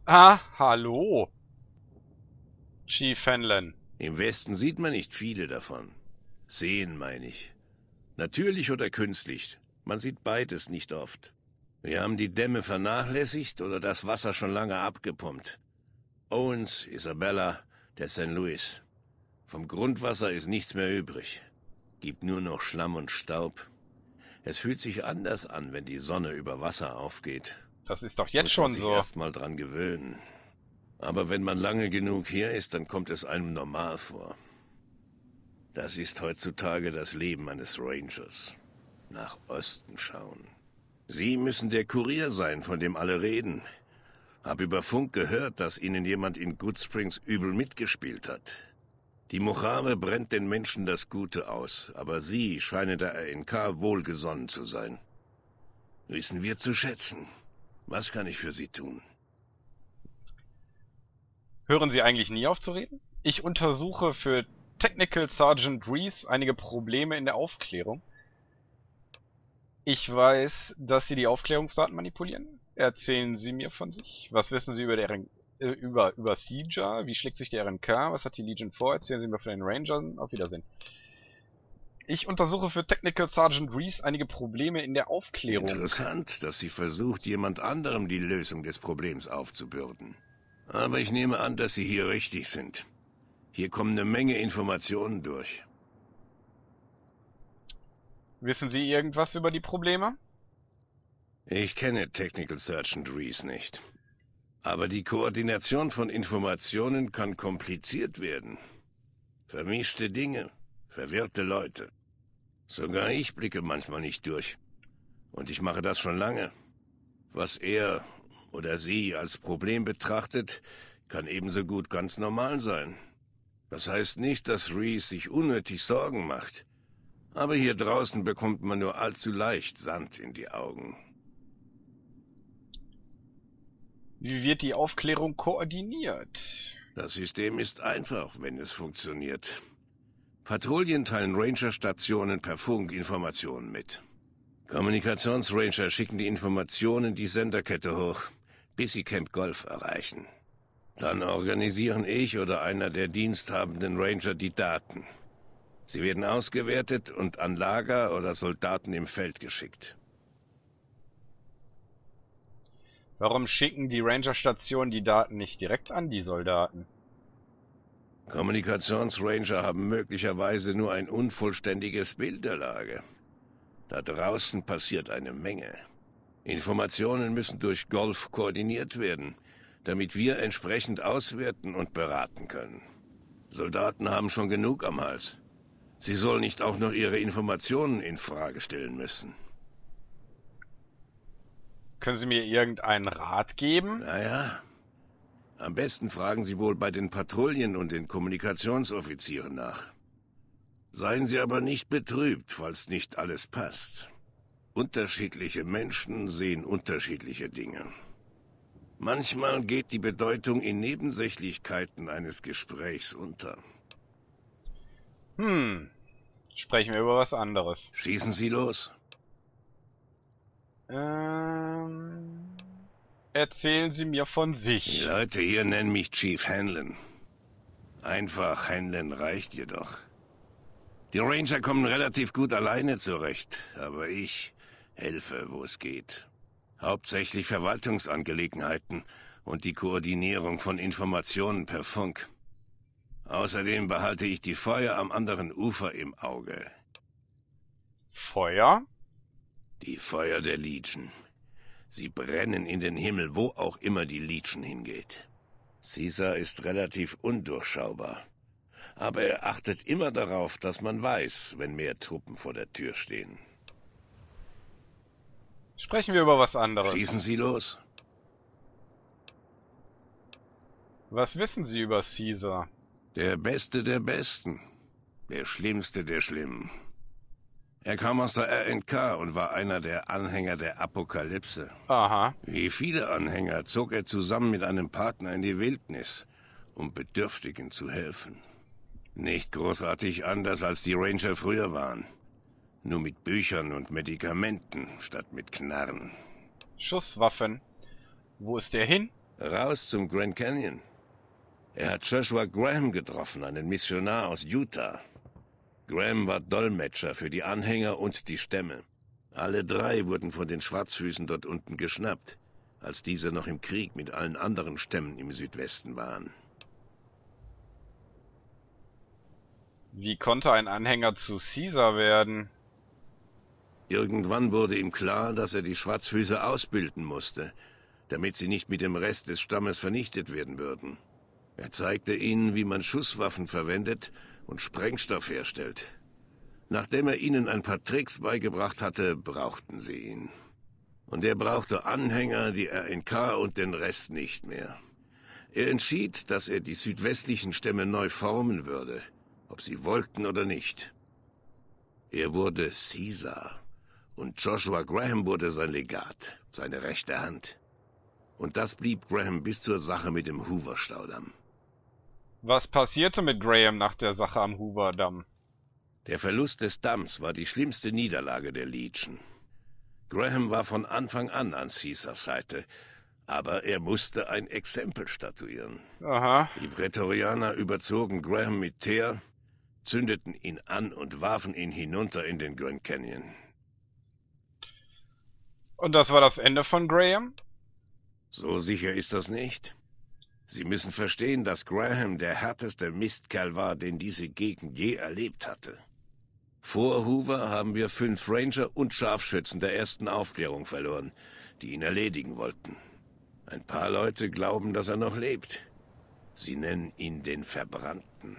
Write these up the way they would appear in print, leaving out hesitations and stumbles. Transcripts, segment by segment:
Ah, hallo, Chief Hanlon. Im Westen sieht man nicht viele davon. Sehen, meine ich. Natürlich oder künstlich. Man sieht beides nicht oft. Wir haben die Dämme vernachlässigt oder das Wasser schon lange abgepumpt. Owens, Isabella, der St. Louis. Vom Grundwasser ist nichts mehr übrig. Gibt nur noch Schlamm und Staub. Es fühlt sich anders an, wenn die Sonne über Wasser aufgeht. Das ist doch jetzt Muss schon man sich so. erst mal dran gewöhnen. Aber wenn man lange genug hier ist, dann kommt es einem normal vor. Das ist heutzutage das Leben eines Rangers. Nach Osten schauen. Sie müssen der Kurier sein, von dem alle reden. Hab über Funk gehört, dass Ihnen jemand in Goodsprings übel mitgespielt hat. Die Mojave brennt den Menschen das Gute aus, aber Sie scheinen der RNK wohlgesonnen zu sein. Wissen wir zu schätzen. Was kann ich für Sie tun? Hören Sie eigentlich nie auf zu reden? Ich untersuche für Technical Sergeant Reese einige Probleme in der Aufklärung. Ich weiß, dass Sie die Aufklärungsdaten manipulieren. Erzählen Sie mir von sich. Was wissen Sie über über Seeger? Wie schlägt sich der RNK? Was hat die Legion vor? Erzählen Sie mir von den Rangern. Auf Wiedersehen. Ich untersuche für Technical Sergeant Reese einige Probleme in der Aufklärung. Interessant, dass sie versucht, jemand anderem die Lösung des Problems aufzubürden. Aber ich nehme an, dass Sie hier richtig sind. Hier kommen eine Menge Informationen durch. Wissen Sie irgendwas über die Probleme? Ich kenne Technical Sergeant Reese nicht. Aber die Koordination von Informationen kann kompliziert werden. Vermischte Dinge, verwirrte Leute. Sogar ich blicke manchmal nicht durch. Und ich mache das schon lange. Was er oder sie als Problem betrachtet, kann ebenso gut ganz normal sein. Das heißt nicht, dass Reese sich unnötig Sorgen macht. Aber hier draußen bekommt man nur allzu leicht Sand in die Augen. Wie wird die Aufklärung koordiniert? Das System ist einfach, wenn es funktioniert. Patrouillen teilen Ranger-Stationen per Funk Informationen mit. Kommunikationsranger schicken die Informationen die Senderkette hoch, bis sie Camp Golf erreichen. Dann organisieren ich oder einer der diensthabenden Ranger die Daten. Sie werden ausgewertet und an Lager oder Soldaten im Feld geschickt. Warum schicken die Ranger-Stationen die Daten nicht direkt an die Soldaten? Kommunikationsranger haben möglicherweise nur ein unvollständiges Bild der Lage. Da draußen passiert eine Menge. Informationen müssen durch Golf koordiniert werden, damit wir entsprechend auswerten und beraten können. Soldaten haben schon genug am Hals. Sie sollen nicht auch noch ihre Informationen in Frage stellen müssen. Können Sie mir irgendeinen Rat geben? Naja, am besten fragen Sie wohl bei den Patrouillen und den Kommunikationsoffizieren nach. Seien Sie aber nicht betrübt, falls nicht alles passt. Unterschiedliche Menschen sehen unterschiedliche Dinge. Manchmal geht die Bedeutung in Nebensächlichkeiten eines Gesprächs unter. Sprechen wir über was anderes. Schießen Sie los. Erzählen Sie mir von Die sich. Leute hier nennen mich Chief Hanlon. Einfach Hanlon reicht jedoch. Die Ranger kommen relativ gut alleine zurecht, aber ich helfe, wo es geht. Hauptsächlich Verwaltungsangelegenheiten und die Koordinierung von Informationen per Funk. Außerdem behalte ich die Feuer am anderen Ufer im Auge. Feuer? Die Feuer der Legion. Sie brennen in den Himmel, wo auch immer die Legion hingeht. Caesar ist relativ undurchschaubar. Aber er achtet immer darauf, dass man weiß, wenn mehr Truppen vor der Tür stehen. Sprechen wir über was anderes. Schießen Sie los. Was wissen Sie über Caesar? Der Beste der Besten. Der Schlimmste der Schlimmen. Er kam aus der RNK und war einer der Anhänger der Apokalypse. Aha. Wie viele Anhänger zog er zusammen mit einem Partner in die Wildnis, um Bedürftigen zu helfen. Nicht großartig anders, als die Ranger früher waren. Nur mit Büchern und Medikamenten statt mit Knarren. Schusswaffen. Wo ist der hin? Raus zum Grand Canyon. Er hat Joshua Graham getroffen, einen Missionar aus Utah. Graham war Dolmetscher für die Anhänger und die Stämme. Alle drei wurden von den Schwarzfüßen dort unten geschnappt, als diese noch im Krieg mit allen anderen Stämmen im Südwesten waren. Wie konnte ein Anhänger zu Caesar werden? Irgendwann wurde ihm klar, dass er die Schwarzfüße ausbilden musste, damit sie nicht mit dem Rest des Stammes vernichtet werden würden. Er zeigte ihnen, wie man Schusswaffen verwendet und Sprengstoff herstellt. Nachdem er ihnen ein paar Tricks beigebracht hatte, brauchten sie ihn. Und er brauchte Anhänger, die RNK und den Rest nicht mehr. Er entschied, dass er die südwestlichen Stämme neu formen würde, ob sie wollten oder nicht. Er wurde Caesar. Und Joshua Graham wurde sein Legat, seine rechte Hand. Und das blieb Graham bis zur Sache mit dem Hoover-Staudamm. Was passierte mit Graham nach der Sache am Hoover-Damm? Der Verlust des Damms war die schlimmste Niederlage der Legion. Graham war von Anfang an Caesars Seite, aber er musste ein Exempel statuieren. Aha. Die Prätorianer überzogen Graham mit Teer, zündeten ihn an und warfen ihn hinunter in den Grand Canyon. Und das war das Ende von Graham? So sicher ist das nicht. Sie müssen verstehen, dass Graham der härteste Mistkerl war, den diese Gegend je erlebt hatte. Vor Hoover haben wir 5 Ranger und Scharfschützen der ersten Aufklärung verloren, die ihn erledigen wollten. Ein paar Leute glauben, dass er noch lebt. Sie nennen ihn den Verbrannten.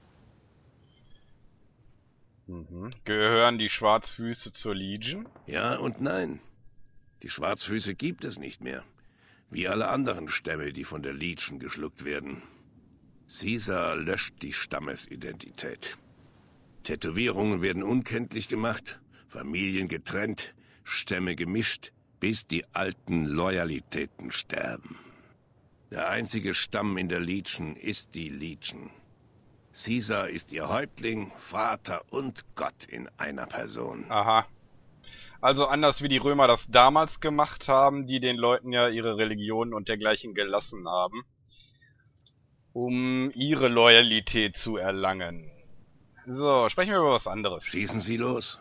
Gehören die Schwarzfüße zur Legion? Ja und nein. Die Schwarzfüße gibt es nicht mehr. Wie alle anderen Stämme, die von der Legion geschluckt werden. Caesar löscht die Stammesidentität. Tätowierungen werden unkenntlich gemacht, Familien getrennt, Stämme gemischt, bis die alten Loyalitäten sterben. Der einzige Stamm in der Legion ist die Legion. Caesar ist ihr Häuptling, Vater und Gott in einer Person. Aha. Also anders wie die Römer das damals gemacht haben, die den Leuten ja ihre Religion und dergleichen gelassen haben, um ihre Loyalität zu erlangen. So, sprechen wir über was anderes. Schießen Sie los.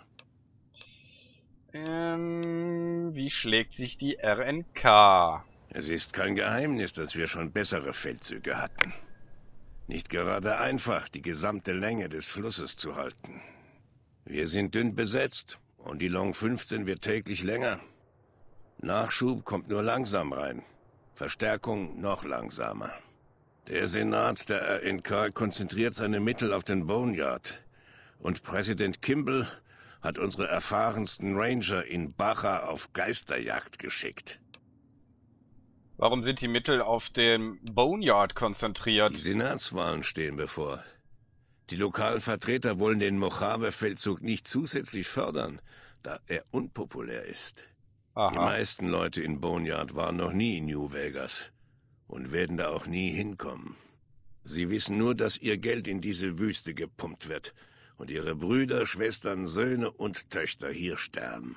Wie schlägt sich die RNK? Es ist kein Geheimnis, dass wir schon bessere Feldzüge hatten. Nicht gerade einfach, die gesamte Länge des Flusses zu halten. Wir sind dünn besetzt und die Long 15 wird täglich länger. Nachschub kommt nur langsam rein. Verstärkung noch langsamer. Der Senat der RNK konzentriert seine Mittel auf den Boneyard. Und Präsident Kimball hat unsere erfahrensten Ranger in Baja auf Geisterjagd geschickt. Warum sind die Mittel auf den Boneyard konzentriert? Die Senatswahlen stehen bevor. Die lokalen Vertreter wollen den Mojave-Feldzug nicht zusätzlich fördern, da er unpopulär ist. Aha. Die meisten Leute in Boneyard waren noch nie in New Vegas und werden da auch nie hinkommen. Sie wissen nur, dass ihr Geld in diese Wüste gepumpt wird und ihre Brüder, Schwestern, Söhne und Töchter hier sterben.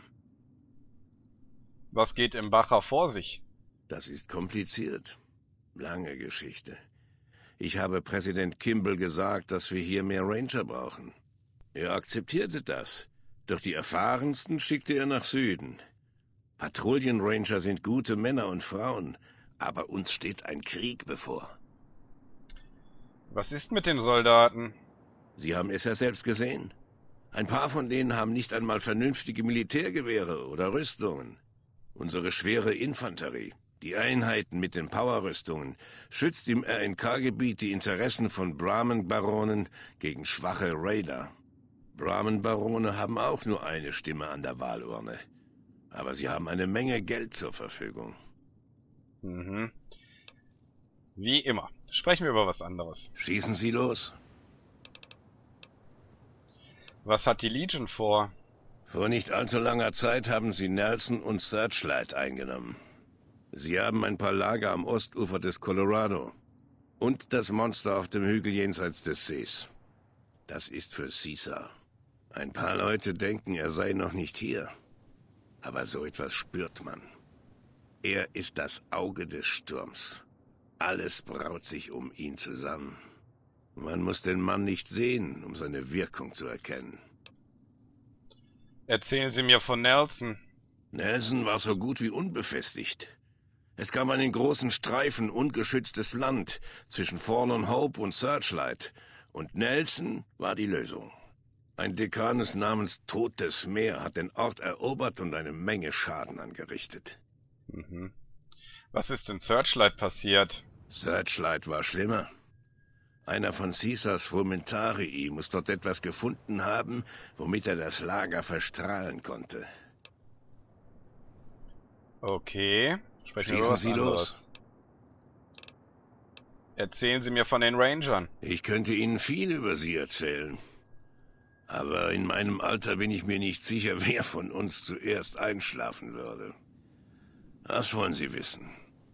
Was geht im Baja vor sich? Das ist kompliziert. Lange Geschichte. Ich habe Präsident Kimball gesagt, dass wir hier mehr Ranger brauchen. Er akzeptierte das. Doch die erfahrensten schickte er nach Süden. Patrouillenranger sind gute Männer und Frauen, aber uns steht ein Krieg bevor. Was ist mit den Soldaten? Sie haben es ja selbst gesehen. Ein paar von denen haben nicht einmal vernünftige Militärgewehre oder Rüstungen. Unsere schwere Infanterie, die Einheiten mit den Powerrüstungen, schützt im RNK-Gebiet die Interessen von Brahman-Baronen gegen schwache Raider. Brahman-Barone haben auch nur eine Stimme an der Wahlurne. Aber sie haben eine Menge Geld zur Verfügung. Wie immer. Sprechen wir über was anderes. Schießen Sie los. Was hat die Legion vor? Vor nicht allzu langer Zeit haben sie Nelson und Searchlight eingenommen. Sie haben ein paar Lager am Ostufer des Colorado und das Monster auf dem Hügel jenseits des Sees. Das ist für Caesar. Ein paar Leute denken, er sei noch nicht hier. Aber so etwas spürt man. Er ist das Auge des Sturms. Alles braut sich um ihn zusammen. Man muss den Mann nicht sehen, um seine Wirkung zu erkennen. Erzählen Sie mir von Nelson. Nelson war so gut wie unbefestigt. Es gab einen großen Streifen ungeschütztes Land zwischen Forlorn Hope und Searchlight, und Nelson war die Lösung. Ein Dekanus namens Totes Meer hat den Ort erobert und eine Menge Schaden angerichtet. Mhm. Was ist in Searchlight passiert? Searchlight war schlimmer. Einer von Caesars Frumentarii muss dort etwas gefunden haben, womit er das Lager verstrahlen konnte. Okay. Sprechen wir über Schießen was Sie anderes. los. Erzählen Sie mir von den Rangern. Ich könnte Ihnen viel über sie erzählen. Aber in meinem Alter bin ich mir nicht sicher, wer von uns zuerst einschlafen würde. Was wollen Sie wissen?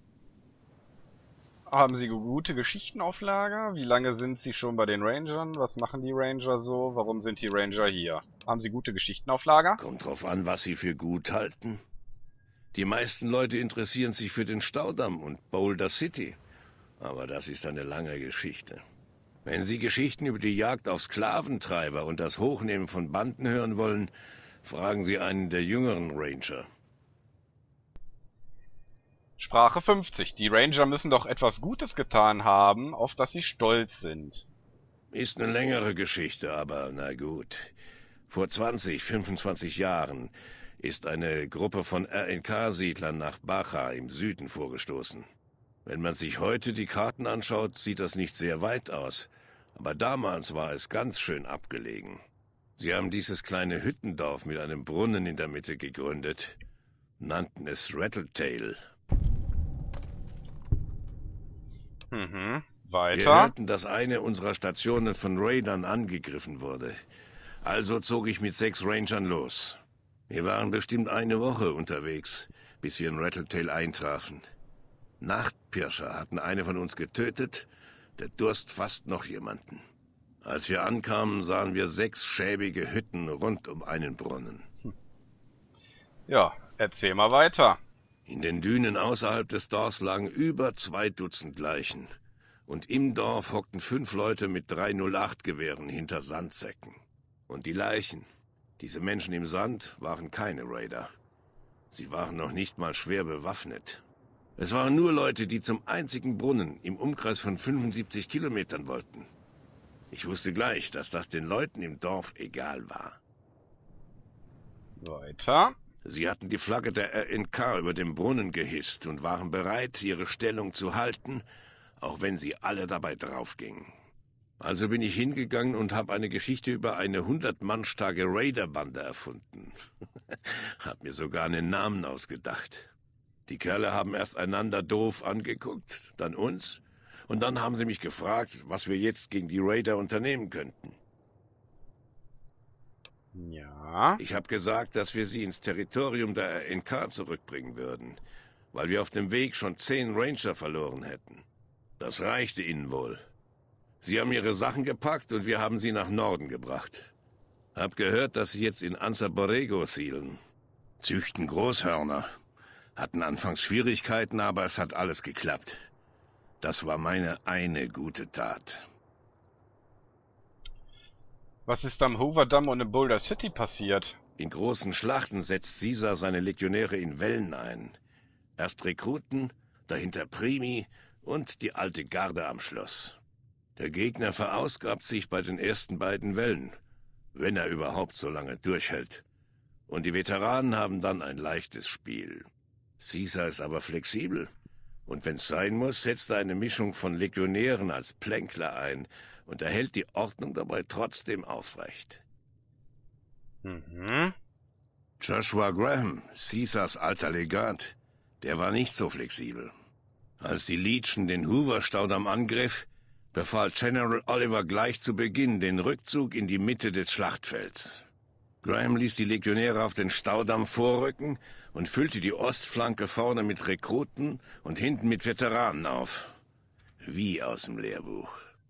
Haben Sie gute Geschichten auf Lager? Wie lange sind Sie schon bei den Rangern? Was machen die Ranger so? Warum sind die Ranger hier? Haben Sie gute Geschichten auf Lager? Kommt drauf an, was Sie für gut halten. Die meisten Leute interessieren sich für den Staudamm und Boulder City. Aber das ist eine lange Geschichte. Wenn Sie Geschichten über die Jagd auf Sklaventreiber und das Hochnehmen von Banden hören wollen, fragen Sie einen der jüngeren Ranger. Sprache 50. Die Ranger müssen doch etwas Gutes getan haben, auf das sie stolz sind. Ist eine längere Geschichte, aber na gut. Vor 20, 25 Jahren ist eine Gruppe von RNK-Siedlern nach Baja im Süden vorgestoßen. Wenn man sich heute die Karten anschaut, sieht das nicht sehr weit aus. Aber damals war es ganz schön abgelegen. Sie haben dieses kleine Hüttendorf mit einem Brunnen in der Mitte gegründet, nannten es Rattletail. Wir Weiter. hörten, dass eine unserer Stationen von Raidern angegriffen wurde. Also zog ich mit 6 Rangern los. Wir waren bestimmt eine Woche unterwegs, bis wir in Rattletail eintrafen. Nachtpirscher hatten eine von uns getötet, der Durst fast noch jemanden. Als wir ankamen, sahen wir 6 schäbige Hütten rund um einen Brunnen. Ja, erzähl mal weiter. In den Dünen außerhalb des Dorfs lagen über 2 Dutzend Leichen. Und im Dorf hockten 5 Leute mit 308-Gewehren hinter Sandsäcken. Und die Leichen, diese Menschen im Sand, waren keine Raider. Sie waren noch nicht mal schwer bewaffnet. Es waren nur Leute, die zum einzigen Brunnen im Umkreis von 75 Kilometern wollten. Ich wusste gleich, dass das den Leuten im Dorf egal war. Weiter. Sie hatten die Flagge der RNK über dem Brunnen gehisst und waren bereit, ihre Stellung zu halten, auch wenn sie alle dabei draufgingen. Also bin ich hingegangen und habe eine Geschichte über eine 100-Mann-starke Raider-Bande erfunden. Hab mir sogar einen Namen ausgedacht. Die Kerle haben erst einander doof angeguckt, dann uns, und dann haben sie mich gefragt, was wir jetzt gegen die Raider unternehmen könnten. Ja. Ich habe gesagt, dass wir sie ins Territorium der RNK zurückbringen würden, weil wir auf dem Weg schon 10 Ranger verloren hätten. Das reichte ihnen wohl. Sie haben ihre Sachen gepackt und wir haben sie nach Norden gebracht. Hab gehört, dass sie jetzt in Anza Borrego siedeln. Züchten Großhörner. Hatten anfangs Schwierigkeiten, aber es hat alles geklappt. Das war meine eine gute Tat. Was ist am Hoover Dam und in Boulder City passiert? In großen Schlachten setzt Caesar seine Legionäre in Wellen ein. Erst Rekruten, dahinter Primi und die alte Garde am Schloss. Der Gegner verausgabt sich bei den ersten beiden Wellen, wenn er überhaupt so lange durchhält. Und die Veteranen haben dann ein leichtes Spiel. Caesar ist aber flexibel. Und wenn's sein muss, setzt er eine Mischung von Legionären als Plänkler ein und erhält die Ordnung dabei trotzdem aufrecht. Joshua Graham, Caesars alter Legat, der war nicht so flexibel. Als die Legion den Hoover-Staudamm angriff, befahl General Oliver gleich zu Beginn den Rückzug in die Mitte des Schlachtfelds. Graham ließ die Legionäre auf den Staudamm vorrücken und füllte die Ostflanke vorne mit Rekruten und hinten mit Veteranen auf. Wie aus dem Lehrbuch.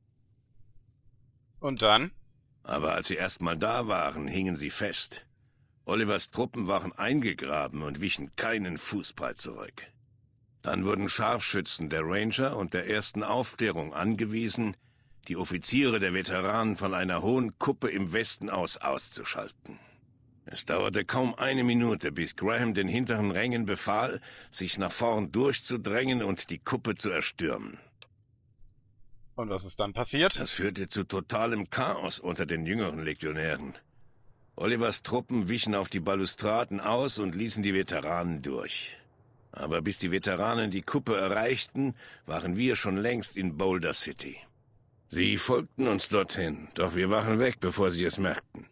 Und dann? Aber als sie erst mal da waren, hingen sie fest. Olivers Truppen waren eingegraben und wichen keinen Fußbreit zurück. Dann wurden Scharfschützen der Ranger und der ersten Aufklärung angewiesen, die Offiziere der Veteranen von einer hohen Kuppe im Westen aus auszuschalten. Es dauerte kaum eine Minute, bis Graham den hinteren Rängen befahl, sich nach vorn durchzudrängen und die Kuppe zu erstürmen. Und was ist dann passiert? Das führte zu totalem Chaos unter den jüngeren Legionären. Olivers Truppen wichen auf die Balustraden aus und ließen die Veteranen durch. Aber bis die Veteranen die Kuppe erreichten, waren wir schon längst in Boulder City. Sie folgten uns dorthin, doch wir waren weg, bevor sie es merkten.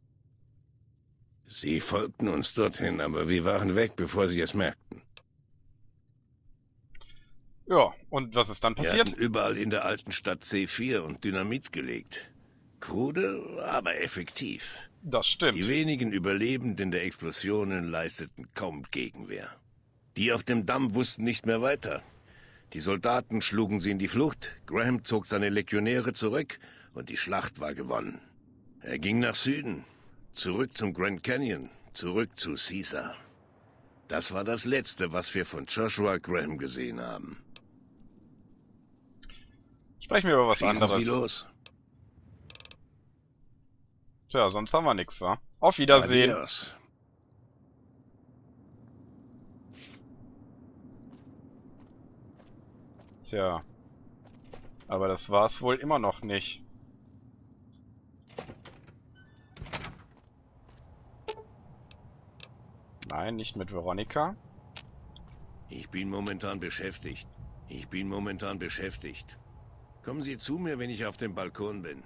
Sie folgten uns dorthin, aber wir waren weg, bevor sie es merkten. Ja, und was ist dann Wir passiert? hatten überall in der alten Stadt C4 und Dynamit gelegt. Krude, aber effektiv. Das stimmt. Die wenigen Überlebenden der Explosionen leisteten kaum Gegenwehr. Die auf dem Damm wussten nicht mehr weiter. Die Soldaten schlugen sie in die Flucht, Graham zog seine Legionäre zurück und die Schlacht war gewonnen. Er ging nach Süden, zurück zum Grand Canyon, zurück zu Caesar. Das war das Letzte, was wir von Joshua Graham gesehen haben. Sprechen wir über was Schießen anderes. Sie los. Tja, sonst haben wir nichts, wa? Auf Wiedersehen. Adios. Tja. Aber das war's wohl immer noch nicht. Nein, nicht mit Veronica. Ich bin momentan beschäftigt. Kommen Sie zu mir, wenn ich auf dem Balkon bin.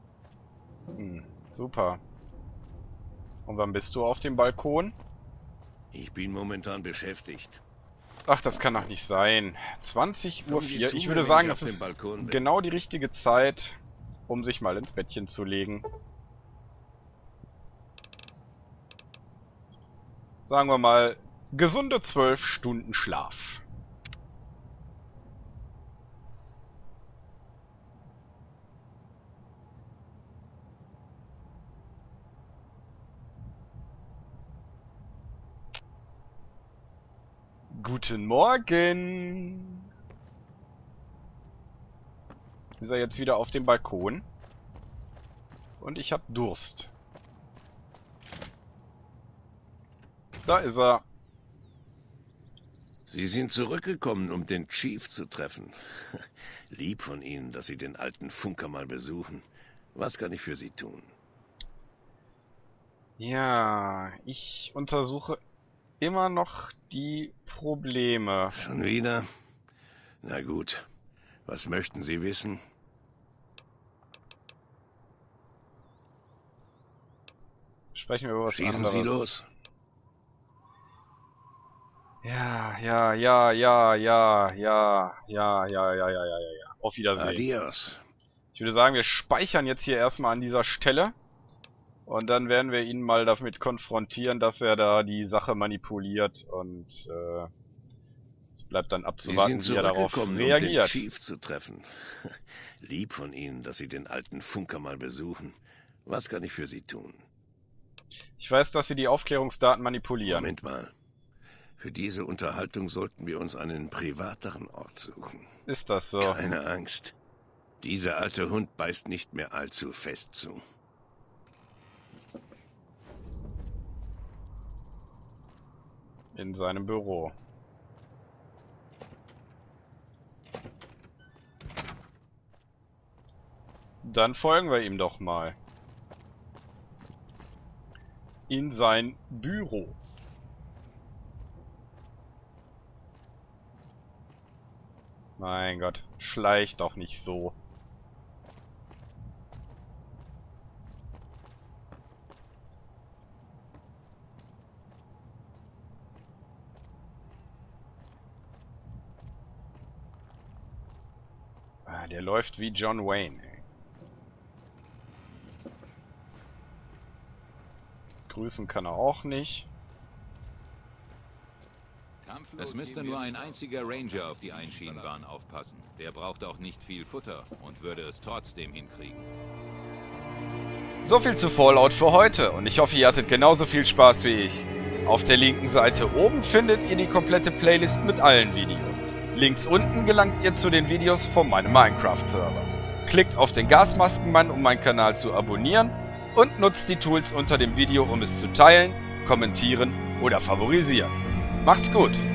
Super. Und wann bist du auf dem Balkon? Ich bin momentan beschäftigt. Ach, das kann doch nicht sein. 20:04 Uhr. Kommen Sie zu Ich mir, würde wenn sagen, ich das auf dem ist Balkon bin. genau die richtige Zeit, um sich mal ins Bettchen zu legen. Sagen wir mal, gesunde 12 Stunden Schlaf. Guten Morgen! Ist er jetzt wieder auf dem Balkon? Und ich habe Durst. Da ist er. Sie sind zurückgekommen, um den Chief zu treffen. Lieb von Ihnen, dass Sie den alten Funker mal besuchen. Was kann ich für Sie tun? Ja, ich untersuche immer noch die Probleme. Schon wieder? Na gut. Was möchten Sie wissen? Sprechen wir über was Schießen anderes. Sie los. Ja. Auf Wiedersehen. Adios. Ich würde sagen, wir speichern jetzt hier erstmal an dieser Stelle. Und dann werden wir ihn mal damit konfrontieren, dass er da die Sache manipuliert. Und es bleibt dann Sie abzuwarten, sind wie er darauf zurückgekommen, um den reagiert. Chief zu treffen. Lieb von Ihnen, dass Sie den alten Funker mal besuchen. Was kann ich für Sie tun? Ich weiß, dass Sie die Aufklärungsdaten manipulieren. Moment mal. Für diese Unterhaltung sollten wir uns einen privateren Ort suchen. Ist das so? Keine Angst. Dieser alte Hund beißt nicht mehr allzu fest zu. In seinem Büro. Dann folgen wir ihm doch mal. In sein Büro. Mein Gott, schleicht doch nicht so. Ah, der läuft wie John Wayne, ey. Grüßen kann er auch nicht. Es müsste nur ein einziger Ranger auf die Einschienenbahn aufpassen. Der braucht auch nicht viel Futter und würde es trotzdem hinkriegen. So viel zu Fallout für heute und ich hoffe, ihr hattet genauso viel Spaß wie ich. Auf der linken Seite oben findet ihr die komplette Playlist mit allen Videos. Links unten gelangt ihr zu den Videos von meinem Minecraft-Server. Klickt auf den Gasmaskenmann, um meinen Kanal zu abonnieren und nutzt die Tools unter dem Video, um es zu teilen, kommentieren oder favorisieren. Macht's gut!